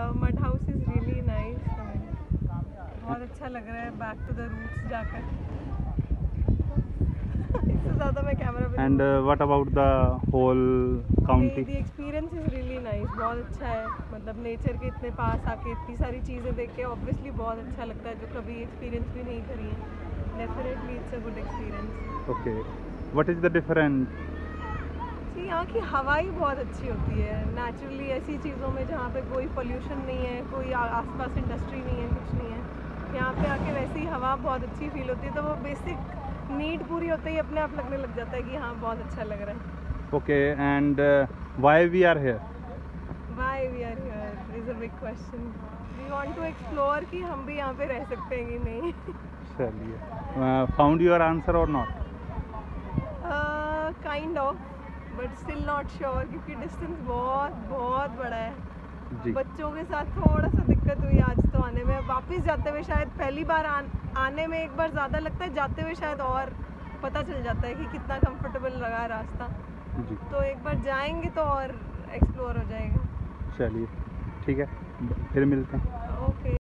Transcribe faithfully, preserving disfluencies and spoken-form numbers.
Mud house is really nice, बहुत अच्छा लग रहा है बैक टू द रूट्स जाकर। इससे ज़्यादा मैं कैमरा पे and what about the whole county? The experience is really nice, बहुत अच्छा है। मतलब नेचर के इतने पास आके इतनी सारी चीज़ें देख के ऑब्वियसली बहुत अच्छा लगता है, जो कभी एक्सपीरियंस भी नहीं करी है। Definitely it's a good experience. Okay, what is the difference? जी, यहाँ की हवा ही बहुत अच्छी होती है नेचुरली, ऐसी चीज़ों में जहाँ पे कोई पोल्यूशन नहीं है, कोई आसपास इंडस्ट्री नहीं है, कुछ नहीं है। यहाँ पे आके वैसी हवा बहुत अच्छी फील होती है, तो वो बेसिक नीड पूरी होते ही अपने आप लगने लग जाता है कि हाँ बहुत अच्छा लग रहा है। Okay, and why we are here? Why we are here is a big question. We want to explore कि हम भी यहाँ पे रह सकते हैं कि नहीं। चलिए, found your answer or not? Kind of, but still not sure, क्योंकि डिस्टेंस बहुत बहुत बड़ा है जी। बच्चों के साथ थोड़ा सा दिक्कत हुई आज तो आने में। वापस जाते हुए शायद पहली बार आन, आने में एक बार ज़्यादा लगता है, जाते हुए शायद और पता चल जाता है कि कितना कंफर्टेबल लगा रास्ता। जी, तो एक बार जाएंगे तो और एक्सप्लोर हो जाएगा। चलिए ठीक है, फिर मिलते हैं। ओके।